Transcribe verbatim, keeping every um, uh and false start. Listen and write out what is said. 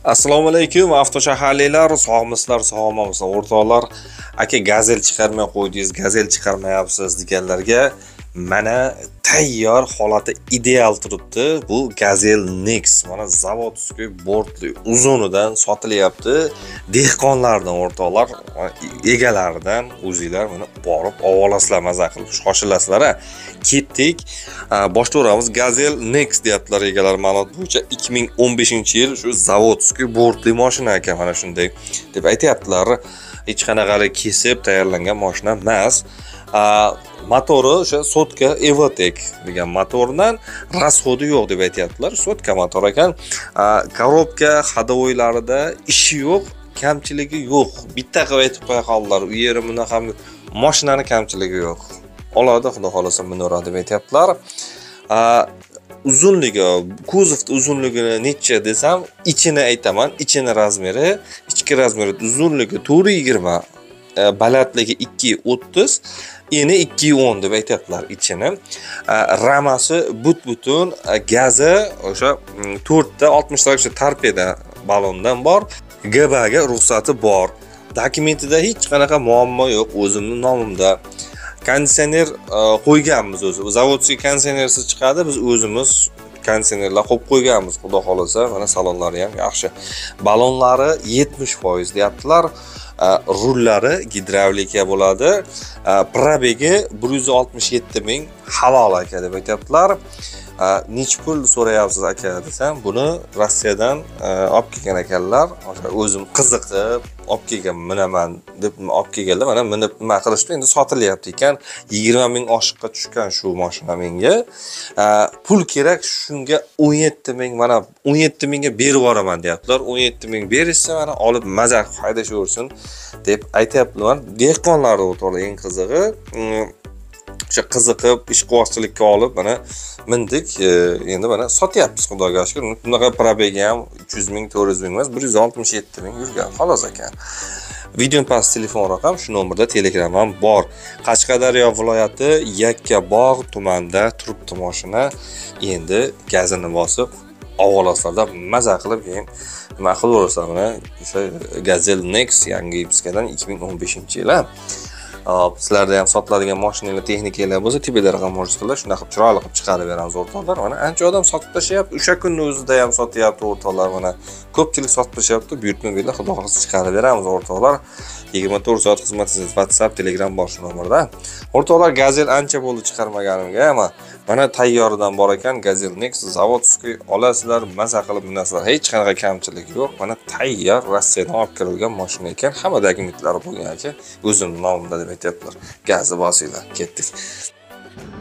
Assalomu alaykum avtoshaharliklar, sog'misizlar, sog'mamisiz o'rtoqlar. Aka gazel chiqarmay qo'ydingiz, gazel chiqarmayapsiz deganlarga mana tayyor holati ideal turibdi. Bu Gazel Nex mana zavodskiy bortli uzunidan sotilyapti. Dehqonlardan o'rtoqlar, egalaridan o'zingizlar mana borib ovolasizlar, maza qilib shoshilasizlar. Ketdik. Boshlayveramiz. Gazel Nex deyaptilar egalar ma'lumot bo'yicha ikki ming o'n beshinchi yil shu zavodskiy bortli mashina ekan, mana shunday deb aytayaptilar. Hech qanaqali kesib tayyorlangan mashina emas. Motori o'sha sotka Evotec degan motordan rasxodi yo'q deb aytayaptilar. Sotka motor ekan. Korobka hadovoylarida ishi yo'q, kamchiligi yo'q. Bitta qilib aytib qo'ya qoldilar. U yeri bunaqa mashinani kamchiligi yo'q. Oladi, xudo xolasa minora deb aytayaptilar. Uzunligi, kuzov uzunligini necha desam, ichini aytaman. Ichini razmeri, ichki razmeri uzunligi to'rt yuz yigirma, balandligi ikki yuz o'ttiz, eni ikki yuz o'n deb aytayaptilar ichini. Ramasi but-butun, gazi o'sha to'rtta oltmish ta torpeda balondan bor, G B ga ruxsati bor. Dokumentida hech qanaqa muammo yo'q, o'zimning nomimda. Konditsioner qo'yganmiz o'zi. Zavodskiy konditsionersiz chiqadi, biz o'zimiz konditsionerlar qo'yib qo'yganmiz, xudo xolasa. Mana salonlari ham yaxshi. Balonlari yetmish foiz deyaptilar. Rullari gidravlika bo'ladi. Probegi bir yuz oltmish yetti ming halol aka deb aytayaptilar. Nech pul so'rayapsiz aka desam, buni Rossiyadan olib kelgan ekanlar. O'sha o'zim qiziqib olib kelgan, minaman deb olib kelganlar. Mana minib nima qilishdi, endi sotilyapti ekan. yigirma ming oshiqqa tushgan shu mashina menga. Pul kerak, shunga o'n yetti ming, mana o'n yetti mingga berib yuboraman deyaptilar. o'n yetti ming berishsa mana olib maza haydashaversin deb aytayaptilar. Dehqonlar o'rtoqlar, eng qizig'i o'sha qiziqib ishqibozchilikka olib mana mindik, endi mana sotyapmiz, xudoga shukr. Bunaqa probegi ham uch yuz ming, to'rt yuz ming emas, bir yuz oltmish yetti ming yurgan xolos ekan. Video past telefon raqam shu nomerda, Telegram ham bor. Qashqadaryo viloyati Yakkabog' tumanida turibdi mashina. Endi gazini bosib ovolaslarda maza qilib keyin nima qilaversa, mana o'sha Gazel Nex yangi Ipskadan ikki ming o'n beshinchi yil. Sizlarda ham sotiladigan mashinalar, texnikalar bo'lsa, tibida raqam bo'lsa, shunaqa qilib chiroyli qilib chiqarib beramiz o'rtoqlar. Mana ancha odam sotib tashyapti. O'sha kunning o'zida ham sotyapti o'rtoqlar. Mana ko'pchilik sotib tashyapti. Buyurtma berib, xudo xolasa chiqarib beramiz o'rtoqlar. yigirma to'rt soat xizmatingiz WhatsApp, Telegram bor shu nomerda. O'rtoqlar, Gazel ancha bo'ldi chiqarmaganimga, ama mana tayyoridan bor ekan. Gazel Nex zavodskiy olasizlar, maza qilib minasizlar. Hech qanaqa kamchilik yo'q. Mana tayyor Rossiyadan olib kelgan mashina ekan. Hamma dokumentlari bo'lgan ekan. O'zim nomimda deb aytayaptilar. Gazni bosinglar, ketdik.